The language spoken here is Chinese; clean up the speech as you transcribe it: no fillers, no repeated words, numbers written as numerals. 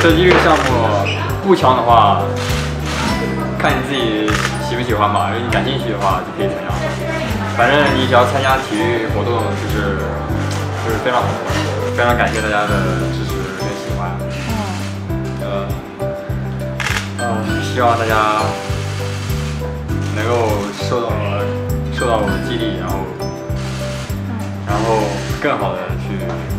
射击这个项目不强的话，看你自己喜不喜欢吧。如果你感兴趣的话，就可以参加。反正你只要参加体育活动，就是非常好，非常感谢大家的支持跟喜欢。希望大家能够受到我的激励，然后更好的去。